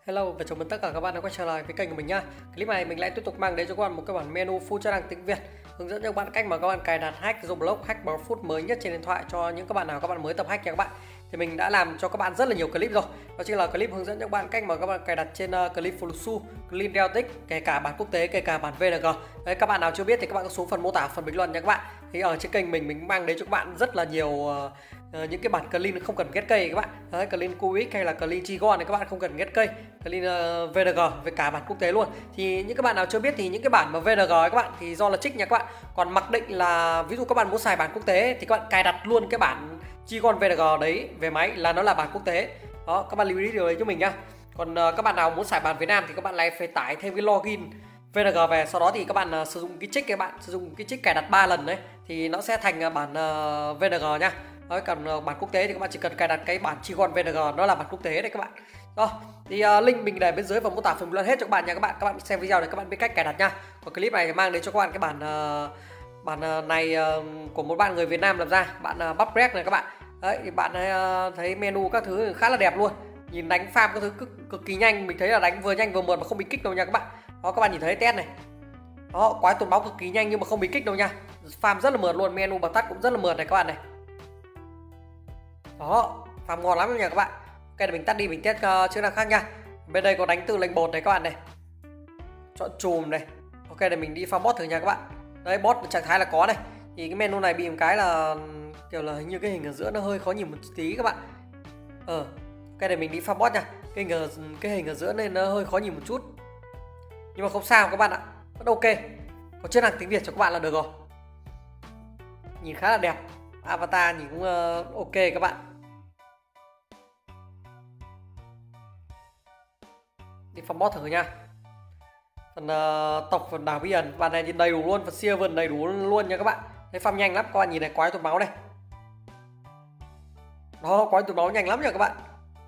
Hello và chào mừng tất cả các bạn đã quay trở lại với kênh của mình nha. Clip này mình lại tiếp tục mang đến cho các bạn một cái bản menu full chức năng tiếng Việt, hướng dẫn cho các bạn cách mà các bạn cài đặt hack Roblox hack Browfoot mới nhất trên điện thoại cho những các bạn nào các bạn mới tập hack nha các bạn. Thì mình đã làm cho các bạn rất là nhiều clip rồi. Đó chính là clip hướng dẫn cho các bạn cách mà các bạn cài đặt trên clip Flusu, clip Deltic, kể cả bản quốc tế, kể cả bản VNG. Đấy, các bạn nào chưa biết thì các bạn có xuống phần mô tả, phần bình luận nha các bạn. Thì ở trên kênh mình mang đến cho các bạn rất là nhiều những cái bản clean không cần ghét cây các bạn. Đấy, clean Cubic hay là clean Trigon này các bạn không cần ghét cây, clean VNG với cả bản quốc tế luôn. Thì những các bạn nào chưa biết thì những cái bản mà VNG các bạn thì do là trích nha các bạn. Còn mặc định là ví dụ các bạn muốn xài bản quốc tế thì các bạn cài đặt luôn cái bản Trigon VNG đấy về máy là nó là bản quốc tế. Đó, các bạn lưu ý điều đấy cho mình nhá. Còn các bạn nào muốn xài bản Việt Nam thì các bạn lại phải tải thêm cái login VNG về, sau đó thì các bạn sử dụng cái trích, các bạn sử dụng cái trích cài đặt 3 lần đấy thì nó sẽ thành bản VNG nhá. Đấy, còn bản quốc tế thì các bạn chỉ cần cài đặt cái bản Trigon VNG, nó là bản quốc tế đấy các bạn. Đó, thì link mình để bên dưới và mô tả phần bình luận hết cho các bạn nha các bạn. Các bạn xem video để các bạn biết cách cài đặt nha. Còn clip này thì mang đến cho các bạn cái bản này của một bạn người Việt Nam làm ra, bạn Bắp Break này các bạn. Đấy, thì bạn thấy menu các thứ khá là đẹp luôn. Nhìn đánh farm các thứ cực kỳ nhanh, mình thấy là đánh vừa nhanh vừa mượt mà không bị kích đâu nha các bạn. Đó, các bạn nhìn thấy test này. Đó, quái tuần máu cực kỳ nhanh nhưng mà không bị kích đâu nha. Farm rất là mượt luôn, menu bật tắt cũng rất là mượt này các bạn này. Đó, farm ngon lắm nha các bạn. Ok, để mình tắt đi, mình test chức năng khác nha. Bên đây có đánh từ lệnh bột này các bạn này. Chọn chùm này. Ok, để mình đi farm bot thử nha các bạn. Đấy, bot trạng thái là có này. Thì cái menu này bị một cái là kiểu là hình như cái hình ở giữa nó hơi khó nhìn một tí các bạn. Ok, để mình đi farm bot nha. Cái hình ở giữa nên nó hơi khó nhìn một chút. Nhưng mà không sao các bạn ạ, vẫn ok. Có chức năng tiếng Việt cho các bạn là được rồi. Nhìn khá là đẹp, avatar nhìn cũng ok các bạn. Đi farm bot thử nha. Phần tộc, phần đảo biển, bạn này nhìn đầy đủ luôn, phần Sylvan đầy đủ luôn nha các bạn. Thấy farm nhanh lắm, các bạn nhìn này, quái tụt máu này. Đó, quái tụt máu nhanh lắm nha các bạn.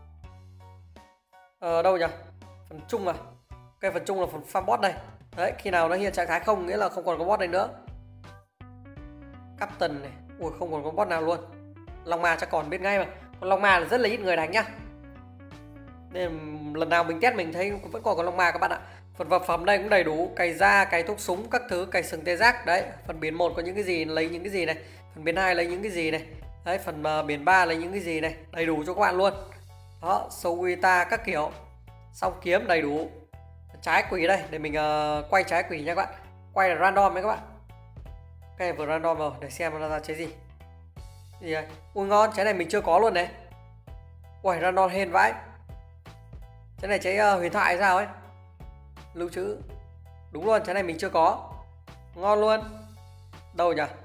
Đâu nhỉ? Phần chung à? Cái phần chung là phần farm bot đây. Đấy, khi nào nó hiện trạng thái không nghĩa là không còn có bot đây nữa. Captain này, ui không còn có bot nào luôn. Long ma chắc còn biết ngay mà. Con Long ma là rất là ít người đánh nhá. Nên lần nào mình test mình thấy vẫn còn có Long ma các bạn ạ. Phần vật phẩm đây cũng đầy đủ, cày da, cày thuốc súng các thứ, cày sừng tê giác đấy. Phần biến 1 có những cái gì lấy những cái gì này, phần biến 2 lấy những cái gì này. Đấy, phần biến 3 lấy những cái gì này, đầy đủ cho các bạn luôn. Đó, sâu guitar các kiểu. Song kiếm đầy đủ. Trái quỷ đây, để mình quay trái quỷ nha các bạn. Quay là random đấy các bạn. Ok, vừa random rồi, để xem nó ra trái gì. Gì đây? Ui ngon, trái này mình chưa có luôn này. Ui, random hên vãi. Trái này trái huyền thoại hay sao ấy. Lưu trữ. Đúng luôn, trái này mình chưa có. Ngon luôn. Đâu nhỉ?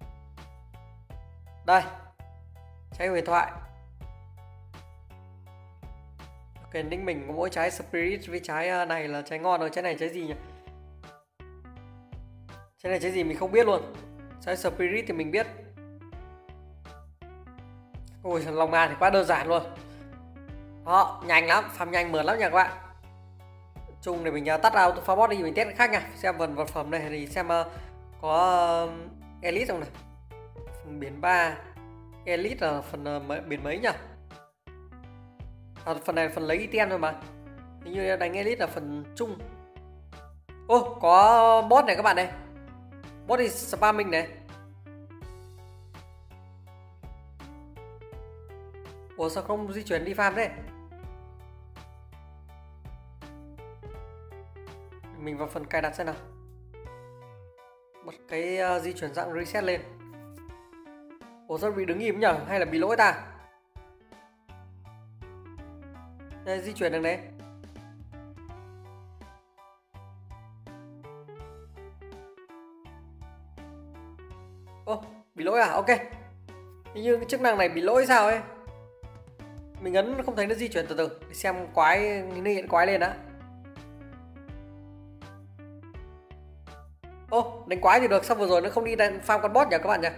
Đây. Trái huyền thoại. Ok, ninh mình có mỗi trái Spirit với trái này là trái ngon rồi. Trái này trái gì nhỉ? Trái này trái gì mình không biết luôn. Trái Spirit thì mình biết. Ôi, Long ma thì quá đơn giản luôn. Đó, nhanh lắm, farm nhanh mượt lắm nha các bạn. Chung để mình tắt auto farm bot đi, mình test cái khác nha. Xem phần vật phẩm này thì xem có Elite không này. Phần biển 3. Elite là phần biển mấy nhỉ? Phần này là phần lấy item thôi mà. Hình như đánh Elite là phần chung. Ô, có bot này các bạn này. Bot thì spamming này. Ủa sao không di chuyển đi farm đấy? Mình vào phần cài đặt xem nào. Bật cái di chuyển dạng reset lên. Ủa sao bị đứng im nhỉ? Hay là bị lỗi ta? Đây, di chuyển đường này. Ô, bị lỗi à? Ok. Hình như cái chức năng này bị lỗi sao ấy. Mình ấn không thấy nó di chuyển từ từ. Để xem quái, nó hiện quái lên đã. Ô, đánh quái thì được, xong vừa rồi nó không đi farm con boss nhỉ các bạn nhỉ?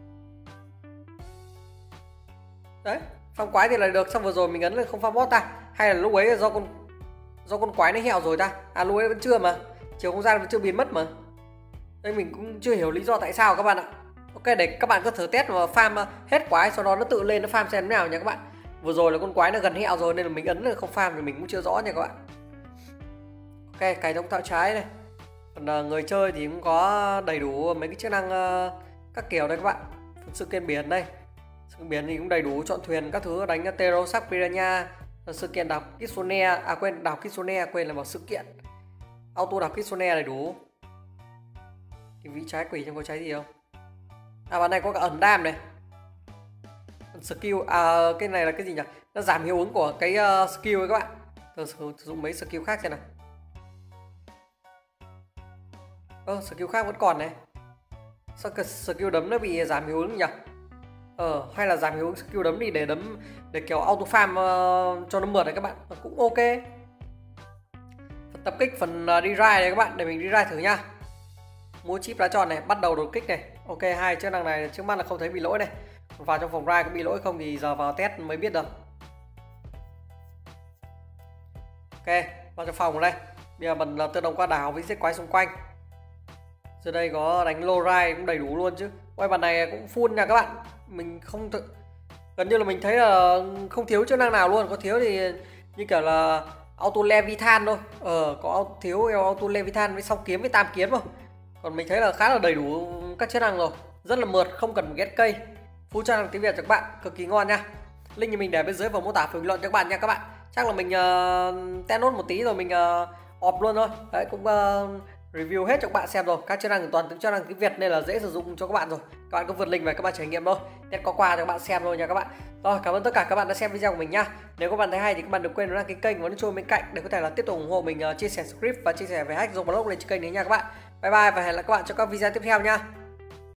Đấy, farm quái thì là được, xong vừa rồi mình ấn là không farm boss ta. Hay là lúc ấy là do con quái nó hẹo rồi ta. À lúc ấy vẫn chưa mà. Chiều không gian vẫn chưa biến mất mà. Đây mình cũng chưa hiểu lý do tại sao các bạn ạ. Ok, để các bạn có thử test và farm hết quái, sau đó nó tự lên nó farm xem thế nào nha các bạn. Vừa rồi là con quái nó gần hẹo rồi nên là mình ấn là không farm thì mình cũng chưa rõ nha các bạn. Ok, cài thông thạo trái này. Còn người chơi thì cũng có đầy đủ mấy cái chức năng các kiểu đây các bạn. Sự kiện biển đây. Sự kiện biển thì cũng đầy đủ, chọn thuyền các thứ, đánh Terosac Piranha, sự kiện đọc Kitsune, quên, đọc Kitsune, quên là một sự kiện. Auto đọc Kitsune đầy đủ. Thì vị trái quỷ trong có trái gì không? Bạn này có cả ẩn đam này. Skill, cái này là cái gì nhỉ? Nó giảm hiệu ứng của cái skill ấy các bạn. Tôi sử dụng mấy skill khác xem nào. Skill khác vẫn còn này. Sao skill đấm nó bị giảm hiệu ứng nhỉ? Hay là giảm hiệu ứng skill đấm đi để đấm để kiểu auto farm cho nó mượt này các bạn. Cũng ok. Phần tập kích, phần đi ride này các bạn, để mình đi ride thử nha. Mua chip lá tròn này, bắt đầu đột kích này. Ok, hai chức năng này trước mắt là không thấy bị lỗi này. Vào trong phòng ride có bị lỗi không thì giờ vào test mới biết được. Ok, vào trong phòng ở đây. Bây giờ mình tự động qua đảo với giết quái xung quanh. Giờ đây có đánh low ride cũng đầy đủ luôn chứ. Quay bàn này cũng full nha các bạn. Mình không gần như là mình thấy là không thiếu chức năng nào luôn. Có thiếu thì như kiểu là auto leviathan thôi. Có thiếu auto leviathan với song kiếm với tam kiếm thôi. Còn mình thấy là khá là đầy đủ các chức năng rồi. Rất là mượt, không cần get cây. Full chức năng tiếng Việt cho các bạn, cực kỳ ngon nha. Link thì mình để bên dưới phần mô tả phần bình luận cho các bạn nha các bạn. Chắc là mình test nốt một tí rồi mình off luôn thôi. Đấy, cũng review hết cho các bạn xem rồi. Các chức năng toàn tiếng chức năng tiếng Việt nên là dễ sử dụng cho các bạn rồi. Các bạn cứ vượt link về các bạn trải nghiệm thôi. Test qua cho các bạn xem thôi nha các bạn. Rồi, cảm ơn tất cả các bạn đã xem video của mình nhá. Nếu các bạn thấy hay thì các bạn đừng quên đăng ký kênh và nhấn chuông bên cạnh để có thể là tiếp tục ủng hộ mình chia sẻ script và chia sẻ về hack Roblox lên trên kênh này nha các bạn. Bye bye và hẹn gặp lại các bạn trong các video tiếp theo nha.